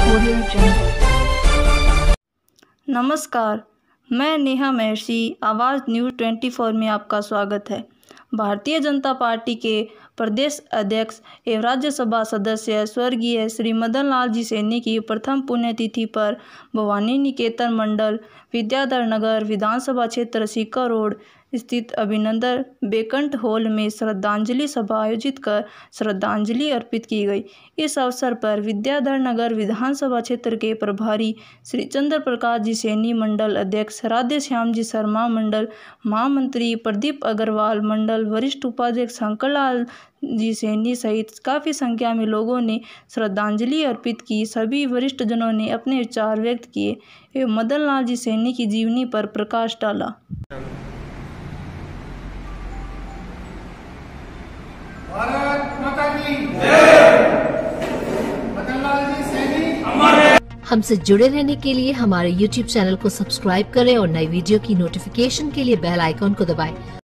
नमस्कार, मैं नेहा महर्षि, आवाज़ न्यूज़ 24 में आपका स्वागत है। भारतीय जनता पार्टी के प्रदेश अध्यक्ष एवं राज्यसभा सदस्य स्वर्गीय श्री मदन लाल जी सैनी की प्रथम पुण्यतिथि पर भवानी निकेतन मंडल विद्याधर नगर विधानसभा क्षेत्र सीकर रोड स्थित अभिनंदन बेकंट हॉल में श्रद्धांजलि सभा आयोजित कर श्रद्धांजलि अर्पित की गई। इस अवसर पर विद्याधर नगर विधानसभा क्षेत्र के प्रभारी श्री चंद्र प्रकाश जी सैनी, मंडल अध्यक्ष राधे श्याम जी शर्मा, मंडल महामंत्री प्रदीप अग्रवाल, मंडल वरिष्ठ उपाध्यक्ष शंकर लाल जी सैनी सहित काफ़ी संख्या में लोगों ने श्रद्धांजलि अर्पित की। सभी वरिष्ठ जनों ने अपने विचार व्यक्त किए एवं मदन लाल जी सैनी की जीवनी पर प्रकाश डाला। भारत माता की जय। मदन लाल जी सैनी अमर है। हमसे जुड़े रहने के लिए हमारे YouTube चैनल को सब्सक्राइब करें और नई वीडियो की नोटिफिकेशन के लिए बेल आइकॉन को दबाएं।